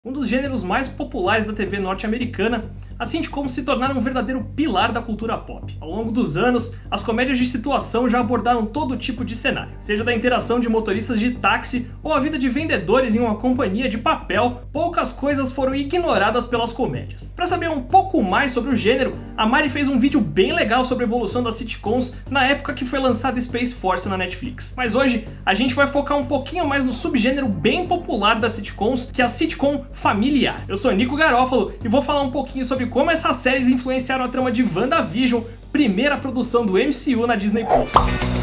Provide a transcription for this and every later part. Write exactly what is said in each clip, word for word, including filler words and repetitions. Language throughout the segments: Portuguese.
Um dos gêneros mais populares da T V norte-americana, as sitcoms se tornaram um verdadeiro pilar da cultura pop. Ao longo dos anos, as comédias de situação já abordaram todo tipo de cenário, seja da interação de motoristas de táxi ou a vida de vendedores em uma companhia de papel, poucas coisas foram ignoradas pelas comédias. Para saber um pouco mais sobre o gênero, a Mari fez um vídeo bem legal sobre a evolução das sitcoms na época que foi lançada Space Force na Netflix. Mas hoje, a gente vai focar um pouquinho mais no subgênero bem popular das sitcoms, que é a sitcom familiar. Eu sou Nico Garofalo e vou falar um pouquinho sobre como essas séries influenciaram a trama de WandaVision, primeira produção do M C U na Disney Plus.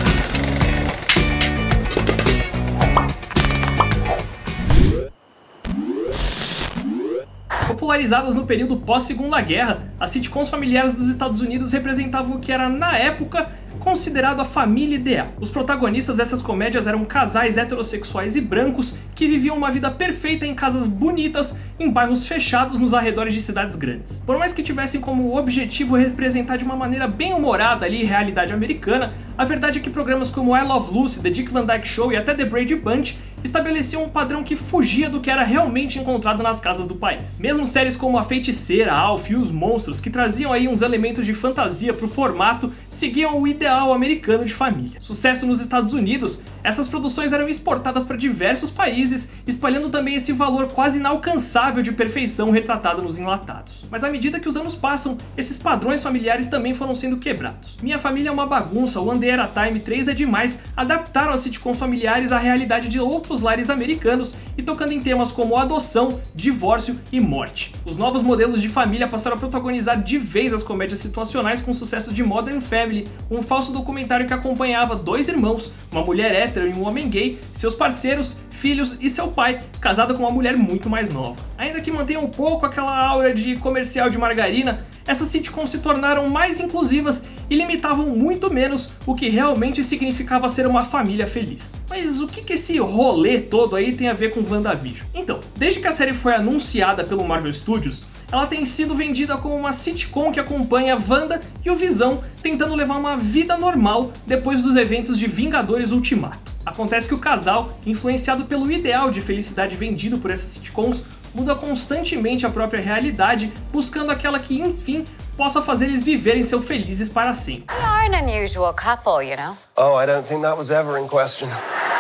Popularizadas no período pós-Segunda Guerra, as sitcoms familiares dos Estados Unidos representavam o que era, na época, considerado a família ideal. Os protagonistas dessas comédias eram casais heterossexuais e brancos que viviam uma vida perfeita em casas bonitas, em bairros fechados nos arredores de cidades grandes. Por mais que tivessem como objetivo representar de uma maneira bem humorada ali a realidade americana, a verdade é que programas como I Love Lucy, The Dick Van Dyke Show e até The Brady Bunch estabeleciam um padrão que fugia do que era realmente encontrado nas casas do país. Mesmo séries como A Feiticeira, Alf e Os Monstros, que traziam aí uns elementos de fantasia pro formato, seguiam o ideal americano de família. Sucesso nos Estados Unidos, essas produções eram exportadas para diversos países, espalhando também esse valor quase inalcançável de perfeição retratado nos enlatados. Mas à medida que os anos passam, esses padrões familiares também foram sendo quebrados. Minha Família é uma Bagunça, One Day at a Time, Três é Demais adaptaram as sitcoms familiares à realidade de outros lares americanos e tocando em temas como adoção, divórcio e morte. Os novos modelos de família passaram a protagonizar de vez as comédias situacionais com o sucesso de Modern Family, um falso documentário que acompanhava dois irmãos, uma mulher hétero e um homem gay, seus parceiros, filhos e seu pai, casado com uma mulher muito mais nova. Ainda que mantenham um pouco aquela aura de comercial de margarina, essas sitcoms se tornaram mais inclusivas e limitavam muito menos o que realmente significava ser uma família feliz. Mas o que que esse rolê todo aí tem a ver com WandaVision? Então, desde que a série foi anunciada pelo Marvel Studios, ela tem sido vendida como uma sitcom que acompanha Wanda e o Visão tentando levar uma vida normal depois dos eventos de Vingadores Ultimato. Acontece que o casal, influenciado pelo ideal de felicidade vendido por essas sitcoms, muda constantemente a própria realidade, buscando aquela que, enfim, possa fazer eles viverem seu felizes para sempre. We are an unusual couple, you know. Oh, I don't think that was ever in question.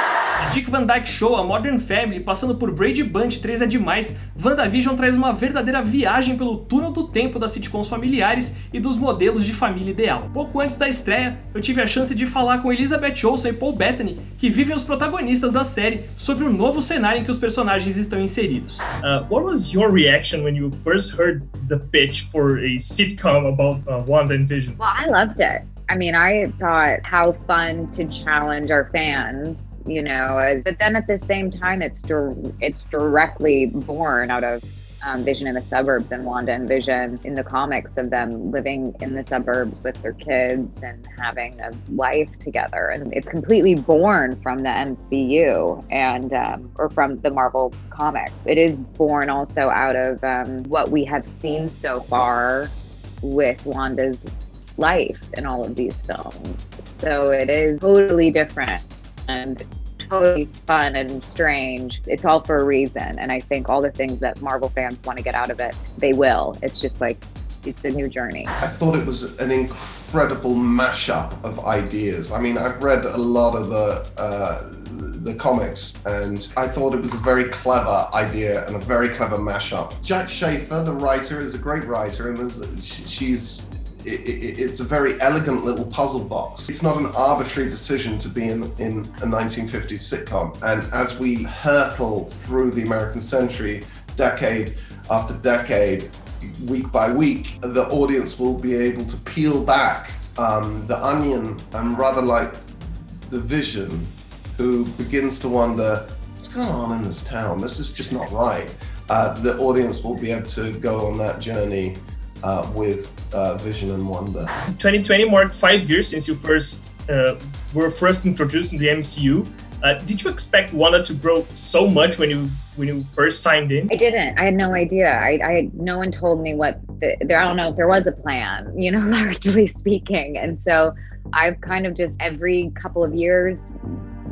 De Dick Van Dyke Show a Modern Family, passando por Brady Bunch, Três é Demais, WandaVision traz uma verdadeira viagem pelo túnel do tempo das sitcoms familiares e dos modelos de família ideal. Pouco antes da estreia, eu tive a chance de falar com Elizabeth Olsen e Paul Bettany, que vivem os protagonistas da série, sobre o novo cenário em que os personagens estão inseridos. Uh, what was your reaction when you first heard the pitch for a sitcom about uh, Wanda and Vision? Well, I loved it. I mean, I thought how fun to challenge our fans, you know, as, but then at the same time, it's it's directly born out of um, Vision in the suburbs and Wanda and Vision in the comics of them living in the suburbs with their kids and having a life together. And it's completely born from the M C U and um, or from the Marvel comics. It is born also out of um, what we have seen so far with Wanda's life in all of these films. So it is totally different and totally fun and strange. It's all for a reason. And I think all the things that Marvel fans want to get out of it, they will. It's just like, it's a new journey. I thought it was an incredible mashup of ideas. I mean, I've read a lot of the uh, the comics, and I thought it was a very clever idea and a very clever mashup. Jack Schaefer, the writer, is a great writer, and there's, she's it's a very elegant little puzzle box. It's not an arbitrary decision to be in, in a nineteen fifties sitcom. And as we hurtle through the American century, decade after decade, week by week, the audience will be able to peel back um, the onion, and rather like the Vision, who begins to wonder, what's going on in this town? This is just not right. Uh, the audience will be able to go on that journey Uh, with uh, Vision and Wanda. twenty twenty marked five years since you first uh, were first introduced in the M C U. Uh, did you expect Wanda to grow so much when you when you first signed in? I didn't. I had no idea. I, I no one told me what the, there. I don't know if there was a plan, you know, largely speaking. And so I've kind of just every couple of years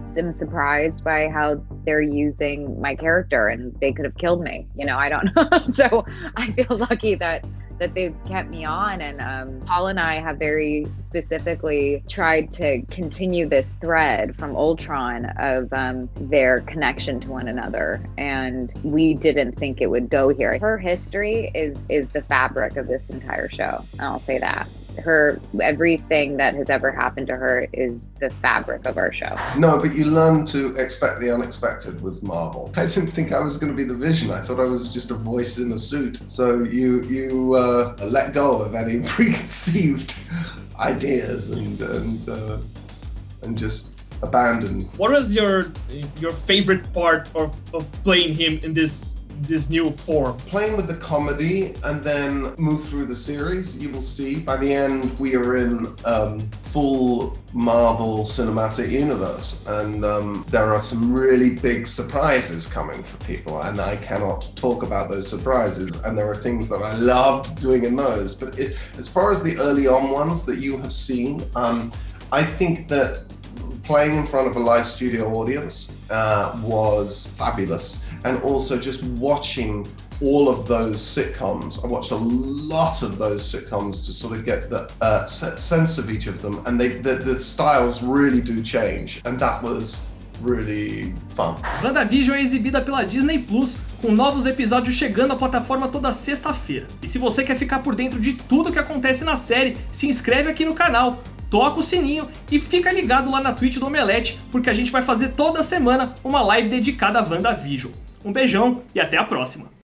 am surprised by how they're using my character, and they could have killed me. You know, I don't know. So I feel lucky that that they've kept me on. And um, Paul and I have very specifically tried to continue this thread from Ultron of um, their connection to one another. And we didn't think it would go here. Her history is is the fabric of this entire show. I'll say that. Her, everything that has ever happened to her is the fabric of our show. No, but you learn to expect the unexpected with Marvel. I didn't think I was going to be the Vision. I thought I was just a voice in a suit. So you you uh, let go of any preconceived ideas and and uh, and just abandon. What was your your favorite part of, of playing him in this this new form? Playing with the comedy and then move through the series, you will see. By the end, we are in um, full Marvel Cinematic Universe, and um, there are some really big surprises coming for people, and I cannot talk about those surprises, and there are things that I loved doing in those. But it, as far as the early on ones that you have seen, um, I think that playing in front of a live studio audience uh, was fabulous. And also just watching all of those sitcoms. I watched a lot of those sitcoms to sort of get the uh, sense of each of them. And they, the, the styles really do change. And that was really fun. WandaVision é exibida pela Disney Plus, com novos episódios chegando à plataforma toda sexta-feira. E se você quer ficar por dentro de tudo que acontece na série, se inscreve aqui no canal, toca o sininho e fica ligado lá na Twitch do Omelete, porque a gente vai fazer toda semana uma live dedicada a WandaVision. Um beijão e até a próxima!